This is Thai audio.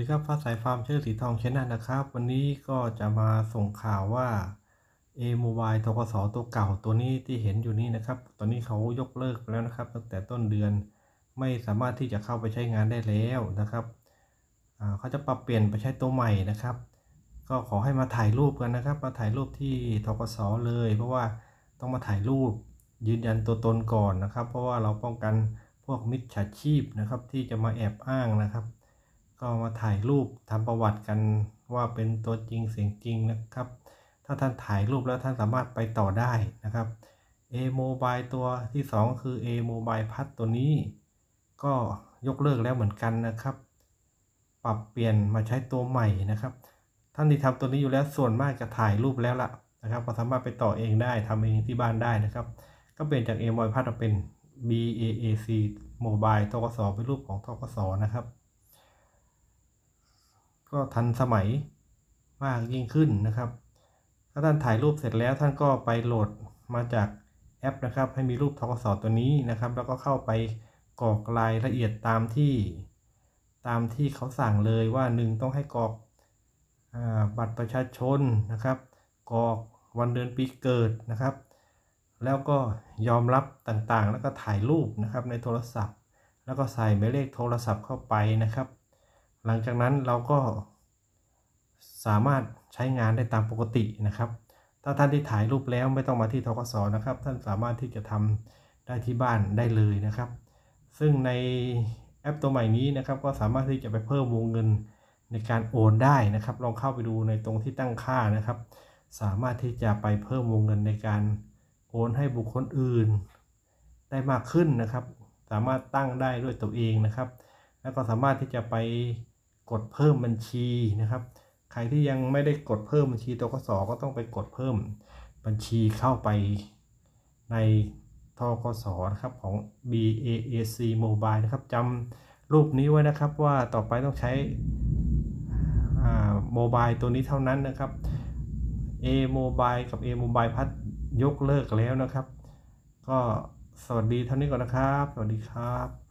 ดีครับฟ้าสายฟาร์มชื่อสีทองเชนนันนะครับวันนี้ก็จะมาส่งข่าวว่า Mobile ธกสตัวเก่าตัวนี้ที่เห็นอยู่นี้นะครับตอนนี้เขายกเลิกไปแล้วนะครับตั้งแต่ต้นเดือนไม่สามารถที่จะเข้าไปใช้งานได้แล้วนะครับเขาจะปรับเปลี่ยนไปใช้ตัวใหม่นะครับก็ขอให้มาถ่ายรูปกันนะครับมาถ่ายรูปที่ธกสเลยเพราะว่าต้องมาถ่ายรูปยืนยันตัวตนก่อนนะครับเพราะว่าเราป้องกันพวกมิจฉาชีพนะครับที่จะมาแอบอ้างนะครับก็มาถ่ายรูปทำประวัติกันว่าเป็นตัวจริงเสียงจริงนะครับถ้าท่านถ่ายรูปแล้วท่านสามารถไปต่อได้นะครับ Mobile ตัวที่2คือ Mobile พัดตัวนี้ก็ยกเลิกแล้วเหมือนกันนะครับปรับเปลี่ยนมาใช้ตัวใหม่นะครับท่านที่ทำตัวนี้อยู่แล้วส่วนมากจะถ่ายรูปแล้วล่ะนะครับก็สามารถไปต่อเองได้ทำเองที่บ้านได้นะครับก็เปลี่ยนจาก Mobile พัดมาเป็น BAAC Mobile ธกสเป็นรูปของธกสนะครับก็ทันสมัยมากยิ่งขึ้นนะครับถ้าท่านถ่ายรูปเสร็จแล้วท่านก็ไปโหลดมาจากแอปนะครับให้มีรูปธกสตัวนี้นะครับแล้วก็เข้าไปกรอกรายละเอียดตามที่เขาสั่งเลยว่า1ต้องให้กรอกบัตรประชาชนนะครับกรอกวันเดือนปีเกิดนะครับแล้วก็ยอมรับต่างๆแล้วก็ถ่ายรูปนะครับในโทรศัพท์แล้วก็ใส่หมายเลขโทรศัพท์เข้าไปนะครับหลังจากนั้นเราก็สามารถใช้งานได้ตามปกตินะครับถ้าท่านที่ถ่ายรูปแล้วไม่ต้องมาที่ธกสนะครับท่านสามารถที่จะทำได้ที่บ้านได้เลยนะครับซึ่งในแอปตัวใหม่นี้นะครับก็สามารถที่จะไปเพิ่มวงเงินในการโอนได้นะครับลองเข้าไปดูในตรงที่ตั้งค่านะครับสามารถที่จะไปเพิ่มวงเงินในการโอนให้บุคคลอื่นได้มากขึ้นนะครับสามารถตั้งได้ด้วยตัวเองนะครับแล้วก็สามารถที่จะไปกดเพิ่มบัญชีนะครับใครที่ยังไม่ได้กดเพิ่มบัญชีธกสก็ต้องไปกดเพิ่มบัญชีเข้าไปในธกสนะครับของ BAAC Mobile นะครับจำรูปนี้ไว้นะครับว่าต่อไปต้องใช้โมบายตัวนี้เท่านั้นนะครับ Mobile กับ Mobile พัดยกเลิกแล้วนะครับก็สวัสดีเท่านี้ก่อนนะครับสวัสดีครับ